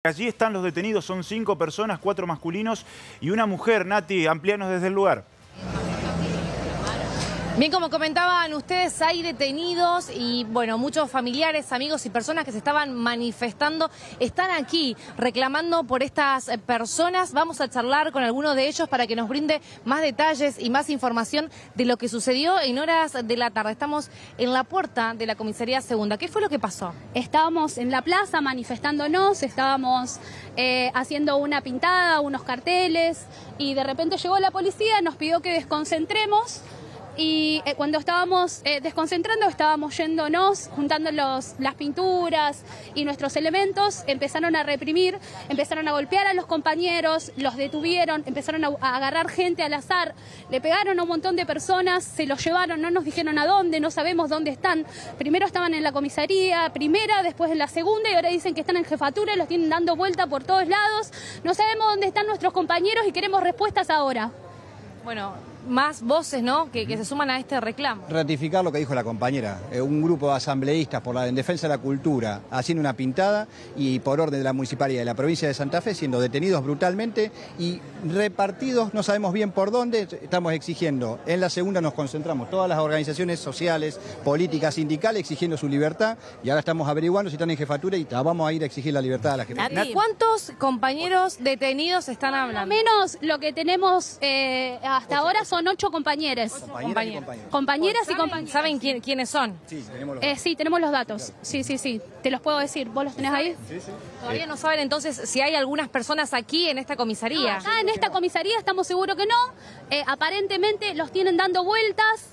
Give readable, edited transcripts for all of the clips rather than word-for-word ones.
Allí están los detenidos, son 5 personas, 4 masculinos y una mujer. Nati, amplíanos desde el lugar. Bien, como comentaban ustedes, hay detenidos y, bueno, muchos familiares, amigos y personas que se estaban manifestando están aquí reclamando por estas personas. Vamos a charlar con alguno de ellos para que nos brinde más detalles y más información de lo que sucedió en horas de la tarde. Estamos en la puerta de la comisaría segunda. ¿Qué fue lo que pasó? Estábamos en la plaza manifestándonos, estábamos haciendo una pintada, unos carteles y de repente llegó la policía, nos pidió que desconcentremos. Y cuando estábamos desconcentrando, estábamos yéndonos, juntando las pinturas y nuestros elementos, empezaron a reprimir, empezaron a golpear a los compañeros, los detuvieron, empezaron a agarrar gente al azar, le pegaron a un montón de personas, se los llevaron, no nos dijeron a dónde, no sabemos dónde están. Primero estaban en la comisaría primera, después en la segunda y ahora dicen que están en jefatura y los tienen dando vuelta por todos lados. No sabemos dónde están nuestros compañeros y queremos respuestas ahora. Bueno, más voces, ¿no?, que se suman a este reclamo. Ratificar lo que dijo la compañera, un grupo de asambleístas en defensa de la cultura haciendo una pintada y por orden de la municipalidad de la provincia de Santa Fe siendo detenidos brutalmente y repartidos, no sabemos bien por dónde. Estamos exigiendo, en la segunda nos concentramos todas las organizaciones sociales, políticas, sindicales, exigiendo su libertad y ahora estamos averiguando si están en jefatura y vamos a ir a exigir la libertad a la jefatura. ¿Cuántos compañeros detenidos están hablando? Al menos lo que tenemos hasta ahora son 8 compañeros. Compañeras y compañeros. ¿Saben quiénes son? Sí, tenemos los datos. Sí, tenemos los datos. Sí. Te los puedo decir. ¿Vos los tenés ahí? Sí. Todavía no saben entonces si hay algunas personas aquí en esta comisaría. No, acá en esta comisaría estamos seguros que no. Aparentemente los tienen dando vueltas.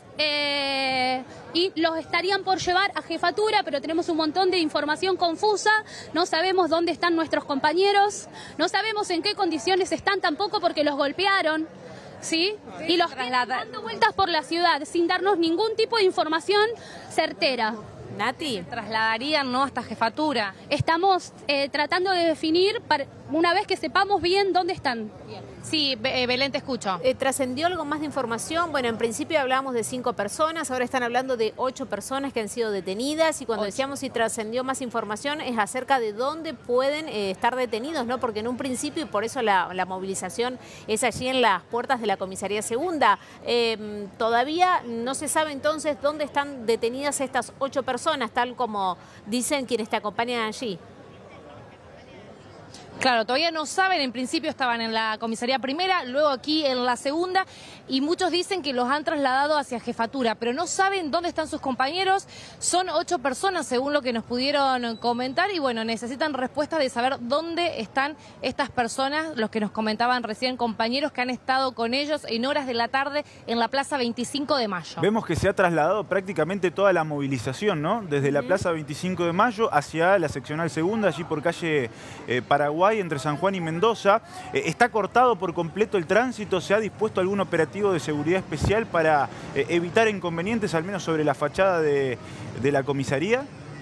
Y los estarían por llevar a jefatura, pero tenemos un montón de información confusa, no sabemos dónde están nuestros compañeros, no sabemos en qué condiciones están tampoco porque los golpearon, ¿sí? Y los tienen dando vueltas por la ciudad sin darnos ningún tipo de información certera. Nati, trasladarían, ¿no?, hasta jefatura. Estamos tratando de definir una vez que sepamos bien dónde están. Sí, Belén, te escucho. ¿Trascendió algo más de información? Bueno, en principio hablábamos de 5 personas, ahora están hablando de 8 personas que han sido detenidas y cuando decíamos si trascendió más información es acerca de dónde pueden estar detenidos, ¿no? Porque en un principio, y por eso la movilización es allí en las puertas de la comisaría segunda, todavía no se sabe entonces dónde están detenidas estas 8 personas, tal como dicen quienes te acompañan allí. Claro, todavía no saben, en principio estaban en la comisaría primera, luego aquí en la segunda y muchos dicen que los han trasladado hacia jefatura, pero no saben dónde están sus compañeros. Son 8 personas según lo que nos pudieron comentar y bueno, necesitan respuestas de saber dónde están estas personas, los que nos comentaban recién compañeros que han estado con ellos en horas de la tarde en la Plaza 25 de Mayo. Vemos que se ha trasladado prácticamente toda la movilización, ¿no? Desde la Plaza 25 de Mayo hacia la seccional segunda, allí por calle Paraguay, entre San Juan y Mendoza. Está cortado por completo el tránsito, se ha dispuesto algún operativo de seguridad especial para evitar inconvenientes, al menos sobre la fachada de la comisaría.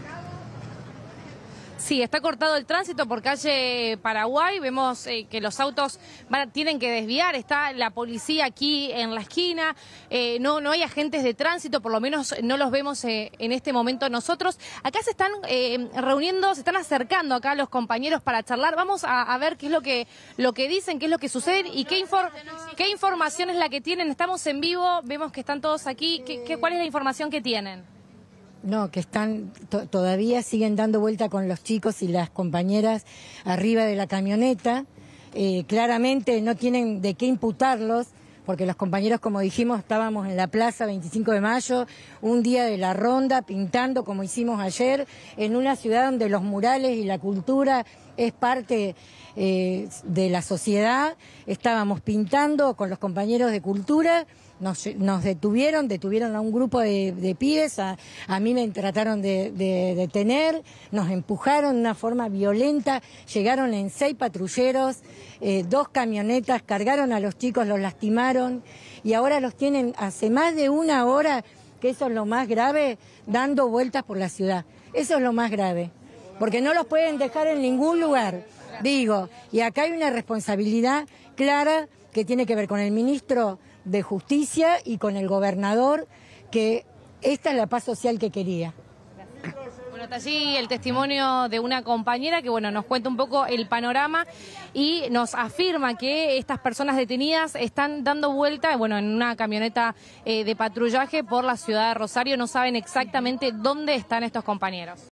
Sí, está cortado el tránsito por calle Paraguay, vemos que los autos tienen que desviar, está la policía aquí en la esquina, no hay agentes de tránsito, por lo menos no los vemos en este momento nosotros. Acá se están reuniendo, se están acercando acá los compañeros para charlar, vamos a ver qué es lo que dicen, qué es lo que sucede y qué información es la que tienen. Estamos en vivo, vemos que están todos aquí, ¿cuál es la información que tienen? No, que están, todavía siguen dando vuelta con los chicos y las compañeras arriba de la camioneta. Claramente no tienen de qué imputarlos, porque los compañeros, como dijimos, estábamos en la Plaza 25 de Mayo, un día de la ronda, pintando como hicimos ayer, en una ciudad donde los murales y la cultura es parte de la sociedad. Estábamos pintando con los compañeros de cultura. Nos detuvieron a un grupo de pibes, a mí me trataron de detener, nos empujaron de una forma violenta, llegaron en 6 patrulleros, 2 camionetas, cargaron a los chicos, los lastimaron y ahora los tienen hace más de 1 hora, que eso es lo más grave, dando vueltas por la ciudad. Eso es lo más grave, porque no los pueden dejar en ningún lugar, digo, y acá hay una responsabilidad clara que tiene que ver con el ministro de Justicia y con el gobernador, que esta es la paz social que quería. Bueno, Bueno, está allí el testimonio de una compañera que, bueno, nos cuenta un poco el panorama y nos afirma que estas personas detenidas están dando vuelta, bueno, en una camioneta de patrullaje por la ciudad de Rosario. No saben exactamente dónde están estos compañeros.